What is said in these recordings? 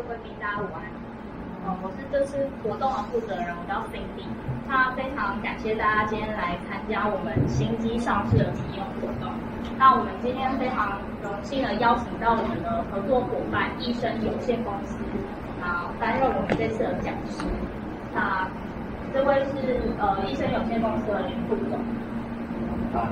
贵宾，大家午安。我是这次活动的负责人，我叫 Cindy。那非常感谢大家今天来参加我们新机上市的体验活动。那我们今天非常荣幸的邀请到我们的合作伙伴益生有限公司，担任我们这次的讲师。那这位是益生有限公司的林副总。好。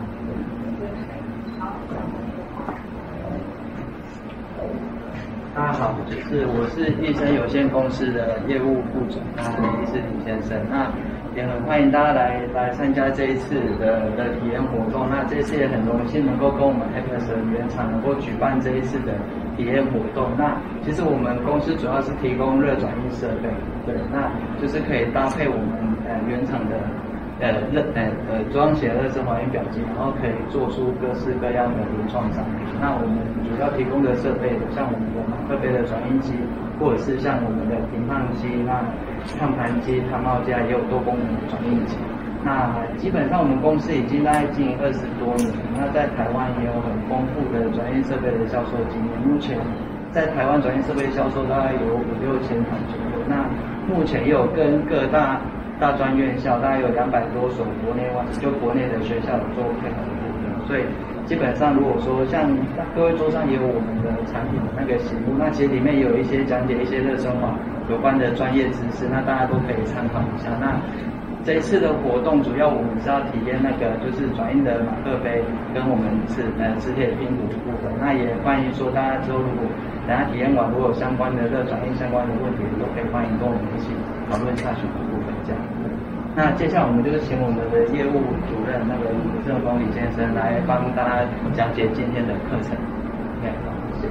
大家好，我是益生有限公司的业务副总，也是李先生。那也很欢迎大家来参加这一次的体验活动。那这次也很荣幸能够跟我们 Epson 原厂能够举办这一次的体验活动。那其实我们公司主要是提供热转印设备，对，那就是可以搭配我们原厂的装写热升华印表机，然后可以做出各式各样的原创商品。那我们主要提供的设备有像我们的马克杯的转印机，或者是像我们的平烫机、那烫盘机、烫帽架，也有多功能的转印机。那基本上我们公司已经大概经营20多年，那在台湾也有很丰富的转印设备的销售经验。目前在台湾转印设备销售大概有5、6千台左右。那目前也有跟各大专院校大概有200多所国内的学校有做配合的部分，所以基本上如果说像各位桌上也有我们的产品的那个型录，那其实里面也有一些讲解一些热升华有关的专业知识，那大家都可以参考一下。那这一次的活动主要我们是要体验那个就是转印的马克杯跟我们磁铁拼图的部分。那也欢迎说大家之后如果等下体验完如果有相关的热转印相关的问题，都可以欢迎跟我们一起讨论下去的部分这样。那接下来我们就是请我们的业务主任那个郑峰李先生来帮大家讲解今天的课程。OK， 好，谢谢。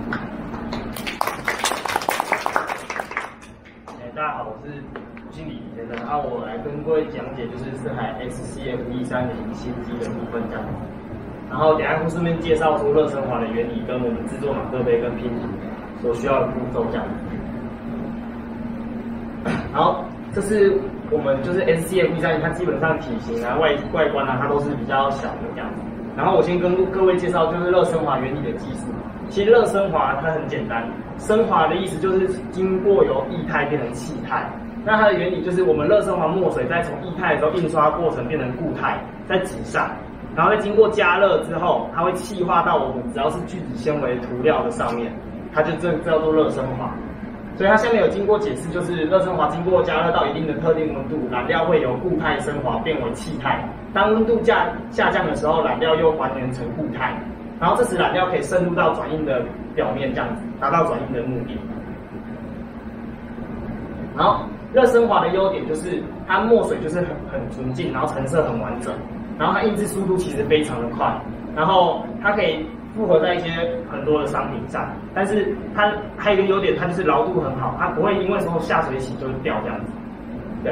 大家好，我是经理李先生。我来跟各位讲解就是这台 SCF-130新机的部分这样。然后等一下会顺便介绍出热升华的原理跟我们制作马克杯跟拼图所需要的步骤这样。然后这是我们就是 SCF-130，它基本上体型啊、外观啊，它都是比较小的这样子。然后我先跟各位介绍就是热升华原理的技术。其实热升华它很简单，升华的意思就是经过由液态变成气态。那它的原理就是我们热升华墨水在从液态的时候印刷过程变成固态，在纸上，然后再经过加热之后，它会气化到我们只要是聚酯纤维涂料的上面，它就这叫做热升华。所以它下面有经过解释，就是热升华经过加热到一定的特定温度，染料会由固态升华变为气态。当温度下降的时候，染料又还原成固态，然后这时染料可以渗入到转印的表面，这样子达到转印的目的。然后热升华的优点就是它墨水就是很纯净，然后成色很完整，然后它印制速度其实非常的快，然后它可以复合在一些很多的商品上，但是它还有一个优点，它就是牢度很好，它不会因为说下水洗就掉这样子，对。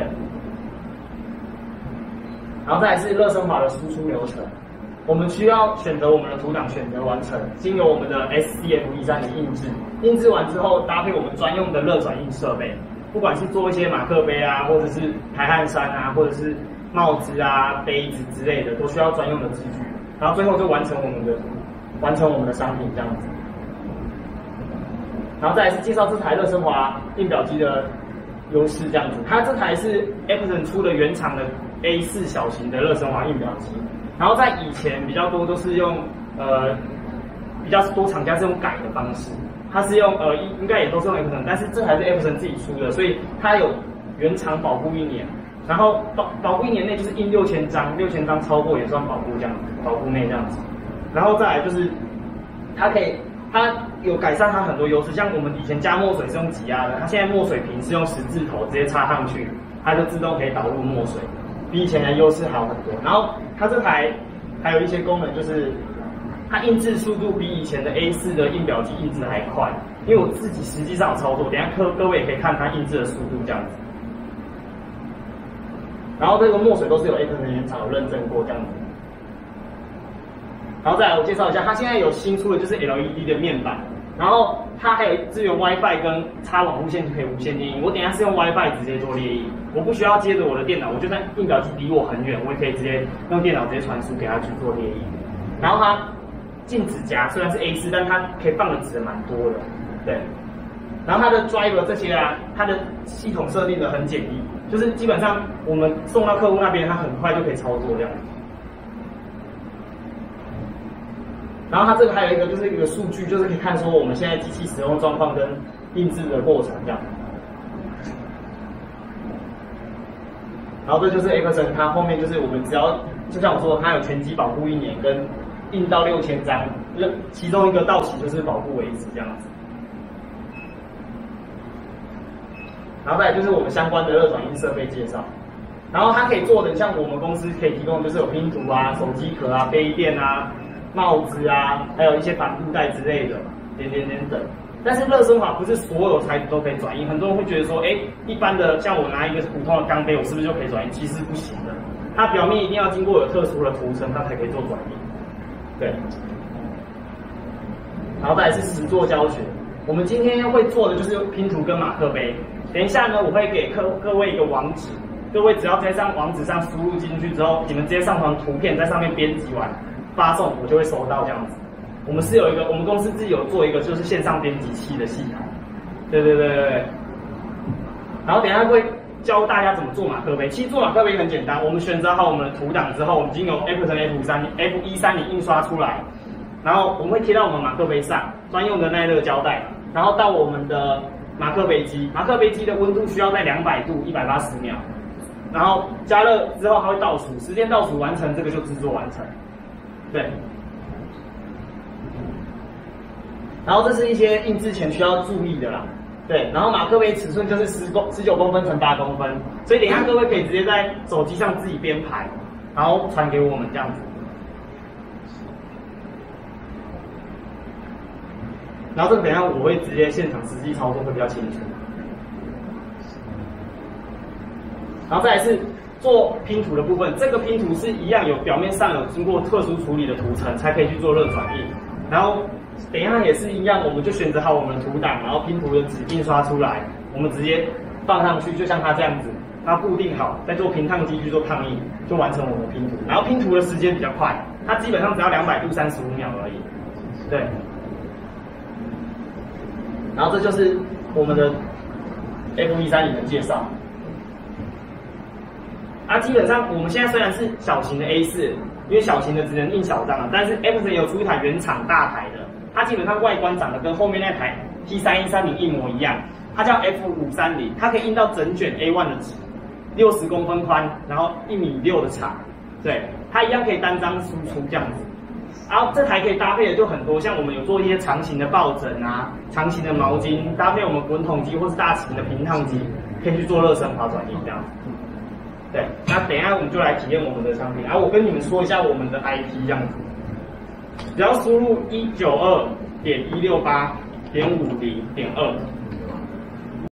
然后再来是热升华的输出流程，我们需要选择我们的图档，选择完成，经由我们的 SCF-130印制，印制完之后搭配我们专用的热转印设备，不管是做一些马克杯啊，或者是排汗衫啊，或者是帽子啊、杯子之类的，都需要专用的支具，然后最后就完成我们的商品这样子。然后再来是介绍这台热升华印表机的优势这样子，它这台是 Epson 出的原厂的 A4 小型的热升华印表机，然后在以前比较多都是用比较多厂家是用改的方式，它是用应该也都是用 Epson， 但是这台是 Epson 自己出的，所以它有原厂保护1年，然后保护1年内就是印6000张，6000张超过也算保护这样子，保护内这样子。然后再来就是它有改善它很多优势，像我们以前加墨水是用挤压的，它现在墨水瓶是用10字头直接插上去，它就自动可以导入墨水，比以前的优势好很多。然后它这台还有一些功能，就是它印制速度比以前的 A4 的印表机印制还快，因为我自己实际上有操作，等一下各位也可以看它印制的速度这样子。然后这个墨水都是有 Epson 原厂有认证过这样子。然后再来我介绍一下，它现在有新出的就是 LED 的面板，然后它还有支援 WiFi 跟插网路线就可以无线电音。我等一下是用 WiFi 直接做列印，我不需要接着我的电脑，我就算印表机离我很远，我也可以直接用电脑直接传输给它去做列印。然后它进纸夹虽然是 A4，但它可以放的纸蛮多的，对。 然后它的 driver 这些啊，它的系统设定的很简易，就是基本上我们送到客户那边，它很快就可以操作这样。然后它这个还有一个就是一个数据，就是可以看说我们现在机器使用状况跟印制的过程这样。然后这就是 Epson， 它后面就是我们只要就像我说的，它有全机保护1年，跟印到6000张，其中一个到期就是保护为止这样子。然后再来就是我们相关的热转印设备介绍。然后它可以做的，像我们公司可以提供的就是有拼图啊、手机壳啊、杯垫啊、帽子啊，还有一些帆布袋之类的，等。但是热升华不是所有材质都可以转印，很多人会觉得说，一般的像我拿一个普通的钢杯，我是不是就可以转印？其实不行的，它表面一定要经过有特殊的涂层，它才可以做转印。对。然后再来是实作教学，我们今天会做的就是拼图跟马克杯。等一下呢，我会给各位一个网址，各位只要在网址上输入进去之后，你们直接上传图片，在上面编辑完发送，我就会收到这样子。我们是有一个，我们公司自己有做一个就是线上编辑器的系统，对。然后等一下会教大家怎么做马克杯。其实做马克杯很简单，我们选择好我们的图档之后，我们已经有 Epson F130印刷出来，然后我们会贴到我们马克杯上专用的耐热胶带，然后到我们的马克杯机，马克杯机的温度需要在200度180秒，然后加热之后它会倒数，时间倒数完成，这个就制作完成，对。然后这是一些印制前需要注意的啦，对。然后马克杯尺寸就是19公分乘8公分，所以等一下各位可以直接在手机上自己编排，然后传给我们这样子。然后这个等一下我会直接现场实际操作会比较清楚。然后再来是做拼图的部分，这个拼图是一样有表面上有经过特殊处理的涂层才可以去做热转印，然后。等一下也是一样，我们就选择好我们的图档，然后拼图的纸印刷出来，我们直接放上去，就像它这样子，它固定好，再做平烫机去做烫印，就完成我们的拼图。然后拼图的时间比较快，它基本上只要200度35秒而已。对。然后这就是我们的 F130的介绍。基本上我们现在虽然是小型的 A4，因为小型的只能印小张，但是 Epson 有出一台原厂大台的。它基本上外观长得跟后面那台 T3130一模一样，它叫 F530，它可以印到整卷 A1 的纸，60公分宽，然后1.6米的长，对，它一样可以单张输出这样子。然后这台可以搭配的就很多，像我们有做一些长形的抱枕啊、长形的毛巾，搭配我们滚筒机或是大型的平烫机，可以去做热升华转印这样子。对，那等一下我们就来体验我们的商品，然后我跟你们说一下我们的 IP 这样子。只要输入192.168.50.2，